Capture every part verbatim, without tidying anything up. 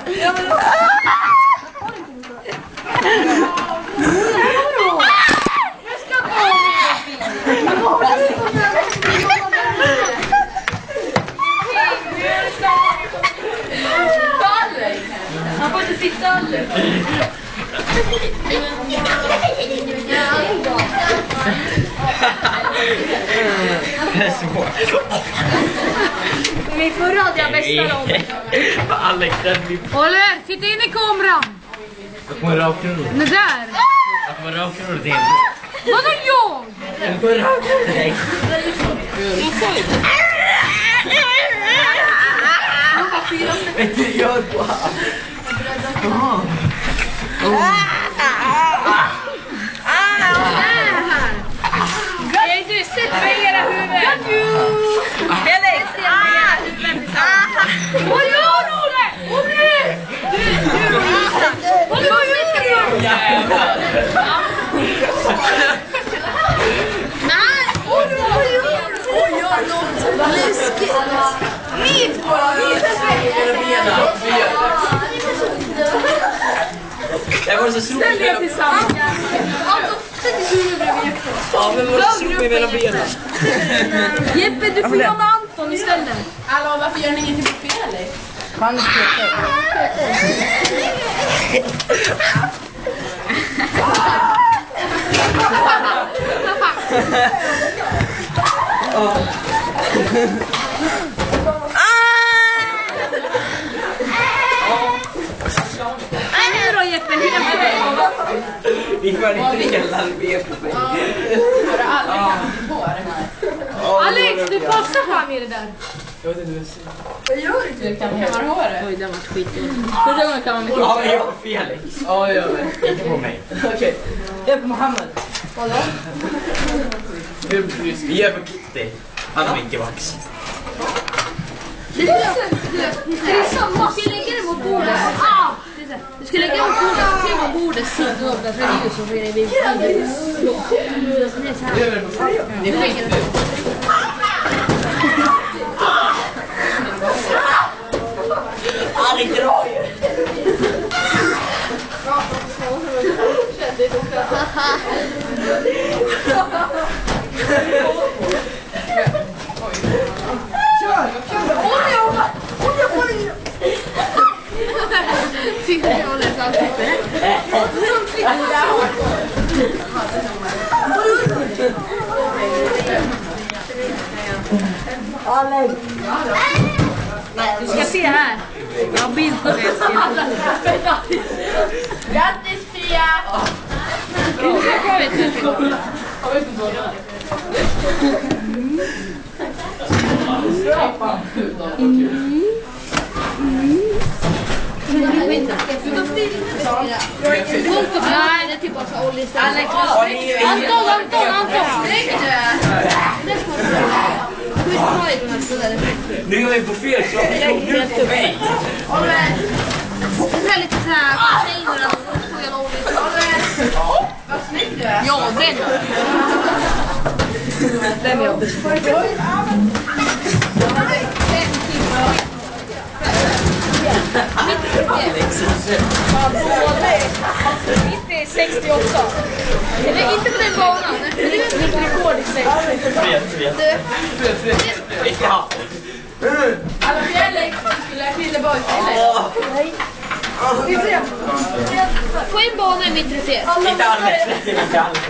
Ja, men... Han får inte sitta aldrig. Det är svårt. Min förra hade jag bästa rollen. Alex, den blir... Oliver, titta in i kameran. Jag kommer rakt ur. Den där. Jag kommer rakt ur det. Vadå jag? Jag kommer rakt ur dig. Vet du, gör bara. Nej, du sätter mig i era huvud. Felix! Vad gör du, Olle? Olle! Olle, vad gör du? Nej, Olle, vad gör du? Oj, gör något läskigt. Mitt bara. Jag var så slog Ställ er tillsammans. Alltså, sätt i huvudet bredvid Jeppe. Ja, men vad slog mig mellan benen? Jeppe, du får göra med Anton istället. Hallå, varför gör ni ingenting på Felix? Han är pekar. Nu då Jeppe, hela med dig. Vi får inte hela ben på mig. För alla kan på det här. Alex, du passar fram i det där. Vad gör du? Du kan kamma håret. Oj, det var skit. Förra gången kan man med Ja, men jag var Felix. Ja, gör det. Inte på mig. Okej. Jag är på Mohammed. Vadå? Vi gör på Kitty. Han har inte vax. Det är samma. Du ska lägga det mot bordet. Ah! Du ska lägga det mot bordet. Se mot bordet. Sitta upp där. För det är ju så. För det är vi. Det är så här. Det är skit. Han drar ju. Sitter jag och läser allt uppe. Alex! Du ska se här. Jag har bild på det. Grattis, Fia! Jag vet inte. Nej, det är typ bara Olli. Anton, Anton, Anton. Nu är vi på fel så jag nu på mig. Det är lite så här container och så jävla Olli. Vad snygg du är! Ja, den. Den är jobbig. Mitt är sextioåtta. Eller inte på den banan. Det är mitt rekord i sex. Fred, Fred. Fred, Fred, Fred. Ja. Alla Felix, du skulle ha Krilleboy Felix. På en bana är mitt rekord. Inte Alex, inte Alex.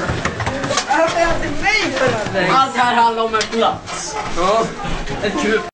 Varför är det mig för det? Allt här handlar om en plats. Ja. Ett kul.